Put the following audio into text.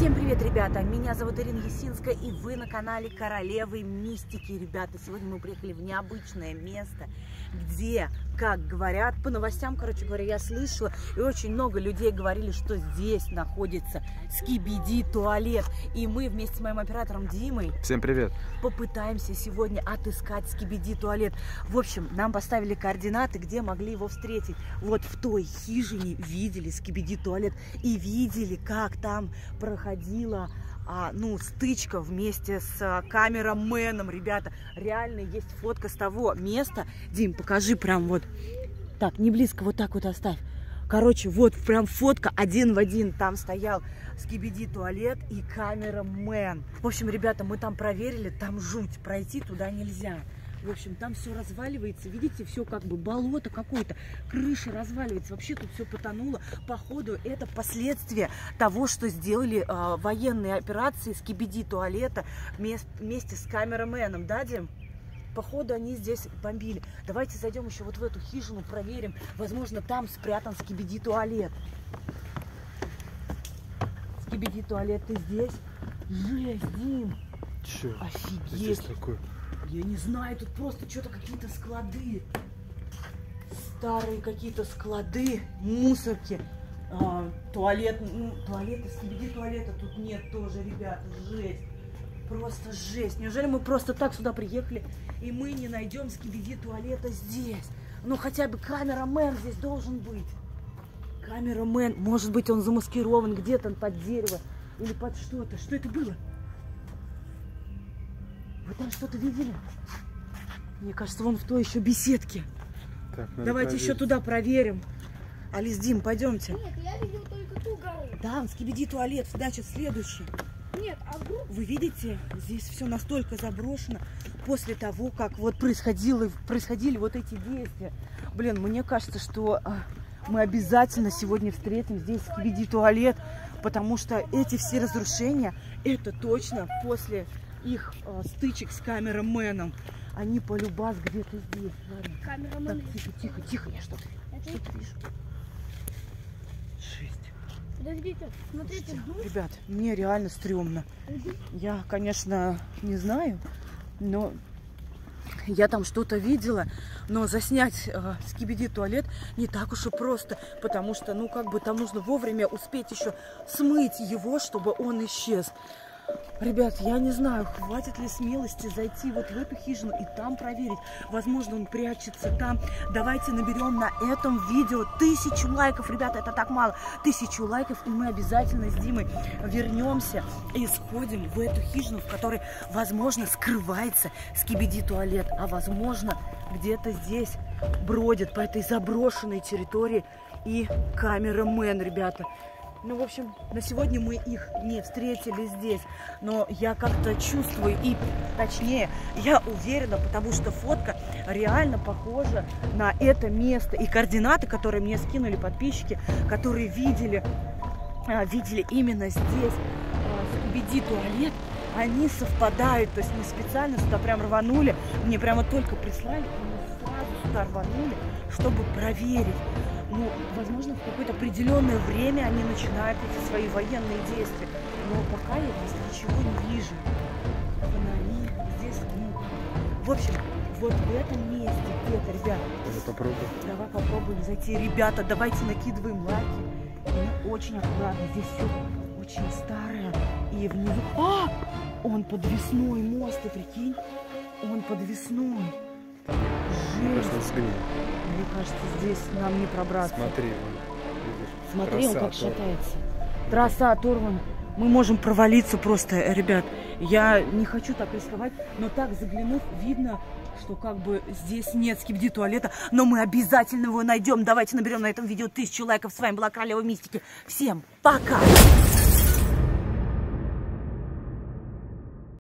Всем привет, ребята! Меня зовут Ирина Ясинская, и вы на канале Королевы Мистики. Ребята, сегодня мы приехали в необычное место, где, как говорят, по новостям, короче говоря, я слышала, и очень много людей говорили, что здесь находится Скибиди туалет. И мы вместе с моим оператором Димой... Всем привет! Попытаемся сегодня отыскать Скибиди туалет. В общем, нам поставили координаты, где могли его встретить. Вот в той хижине видели Скибиди туалет и видели, как там проходила стычка вместе с камераменом, ребята. Реально есть фотка с того места. Дим, покажи прям вот. Так, не близко, вот так вот оставь. Короче, вот прям фотка один в один. Там стоял Скибиди туалет и камерамен. В общем, ребята, мы там проверили, там жуть. Пройти туда нельзя. В общем, там все разваливается, видите, все как бы болото какое-то, крыша разваливается, вообще тут все потонуло. Походу, это последствия того, что сделали военные операции Скибиди туалета вместе с камераменом, да, Дим? Походу, они здесь бомбили. Давайте зайдем еще вот в эту хижину, проверим. Возможно, там спрятан Скибиди туалет. Скибиди туалет, ты здесь? Жесть, Дим! Че? Офигеть! Здесь такое? Я не знаю, тут просто что-то какие-то склады. Старые какие-то склады, мусорки. Туалет, туалета, Скибиди туалета тут нет тоже, ребята, жесть. Просто жесть. Неужели мы просто так сюда приехали, и мы не найдем Скибиди туалета здесь? Ну хотя бы камерамен здесь должен быть. Камерамен, может быть, он замаскирован где-то под дерево или под что-то. Что это было? Вы там что-то видели? Мне кажется, вон в той еще беседке. Так, давайте еще туда проверим. Алис, Дим, пойдемте. Нет, я видел только ту гору. Да, Скибиди туалет, значит, следующий. Нет, а вдруг... Вы видите, здесь все настолько заброшено после того, как вот происходили вот эти действия. Блин, мне кажется, что мы обязательно сегодня встретим здесь Скибиди туалет, потому что эти все разрушения, это точно после их стычек с камераменом. Они полюбас где-то здесь. Ладно. Камерамен... Так, тихо, я что-то вижу. Жесть. Подождите, смотрите, Ребят, мне реально стрёмно. Я, конечно, не знаю, но я там что-то видела, но заснять Скибиди туалет не так уж и просто, потому что, там нужно вовремя успеть еще смыть его, чтобы он исчез. Ребят, я не знаю, хватит ли смелости зайти вот в эту хижину и там проверить. Возможно, он прячется там. Давайте наберем на этом видео 1000 лайков. Ребята, это так мало. 1000 лайков, и мы обязательно с Димой вернемся и сходим в эту хижину, в которой, возможно, скрывается Скибиди туалет. А возможно, где-то здесь бродит по этой заброшенной территории и камерамен, ребята. В общем, на сегодня мы их не встретили здесь, но я как-то чувствую, и точнее, я уверена, потому что фотка реально похожа на это место. И координаты, которые мне скинули подписчики, которые видели именно здесь Скибиди туалет, они совпадают. То есть мы специально сюда прям рванули, мне прямо только прислали, и мы сразу сюда рванули, чтобы проверить. Возможно, в какое-то определенное время они начинают эти свои военные действия. Но пока я здесь ничего не вижу. Фонари, здесь В общем, вот в этом месте где-то, ребята. Давай попробуем. Давай попробуем зайти. Ребята, давайте накидываем лайки. И очень аккуратно. Здесь все очень старое. И внизу... Он подвесной мост, ты прикинь? Он подвесной. Жесть. Мне кажется, здесь нам не пробраться. Смотри, видишь? Смотри, он как шатается. Трасса оторвана. Мы можем провалиться просто, ребят. Я не хочу так рисковать, но так заглянув, видно, что как бы здесь нет Скибиди туалета, но мы обязательно его найдем. Давайте наберем на этом видео 1000 лайков. С вами была Королева Мистики. Всем пока!